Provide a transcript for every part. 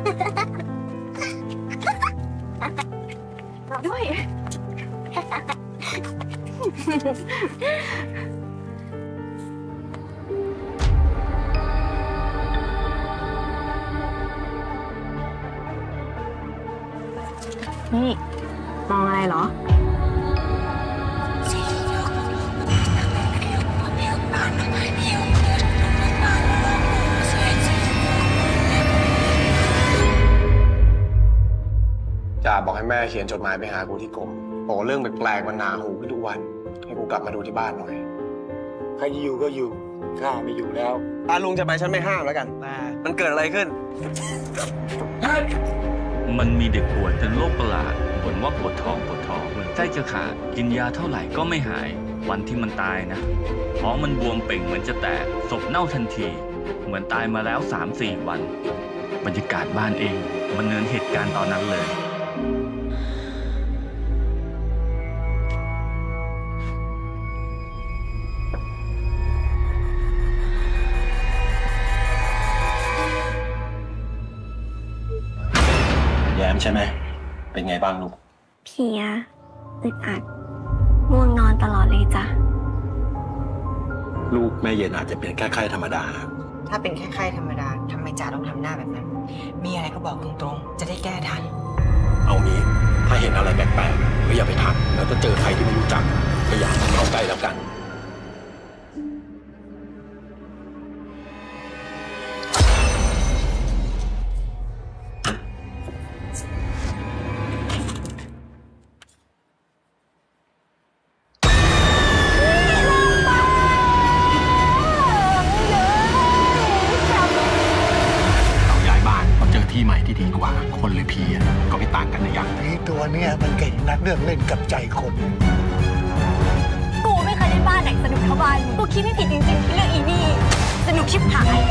ด้วยนี่มองอะไรเหรอจ่าบอกให้แม่เขียนจดหมายไปหากูที่กรมบอกเรื่องแปลกๆมันหนาหูขึ้นทุกวันให้กูกลับมาดูที่บ้านหน่อยใครอยู่ก็อยู่ข้าไม่อยู่แล้วลุงจะไปฉันไม่ห้ามแล้วกันมันเกิดอะไรขึ้นมันมีเด็กป่วยเป็นโรคประหลาดบ่นว่าปวดท้องเหมือนใกล้จะขาดกินยาเท่าไหร่ก็ไม่หายวันที่มันตายนะท้องมันบวมเป่งเหมือนจะแตกศพเน่าทันทีเหมือนตายมาแล้ว 3-4 วันบรรยากาศบ้านเองมันเหมือนเหตุการณ์ตอนนั้นเลยแย้มใช่ไหมเป็นไงบ้างลูกเพลียอึดอัดง่วงนอนตลอดเลยจ้ะลูกแม่เย็นอาจจะเป็นแค่ไข้ธรรมดาถ้าเป็นแค่ไข้ธรรมดาทำไมจ่าต้องทำหน้าแบบนั้นมีอะไรก็บอกตรงๆจะได้แก้ทันเอางี้ถ้าเห็นอะไรแปลกๆก็อย่าไปทักแล้วก็เจอใครที่ไม่รู้จักก็อย่าเข้าใกล้แล้วกันที่ใหม่ที่ดีกว่าคนหรือผีก็ไม่ต่างกันนะยักษ์ไอ้ตัวเนี้ยมันเก่งนักเรื่องเล่นกับใจคนกูไม่เคยได้บ้านไหนสนุกเท่าบ้านกูคิดไม่ผิดจริงๆเรื่องอีนี่สนุกชิบหาย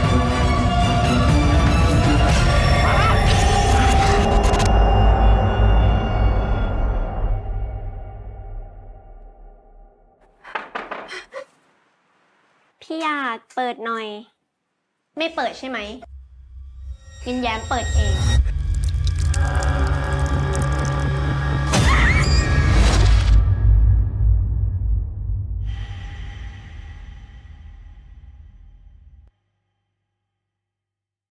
พี่อยากเปิดหน่อยไม่เปิดใช่ไหมยินแย้มเปิดเอง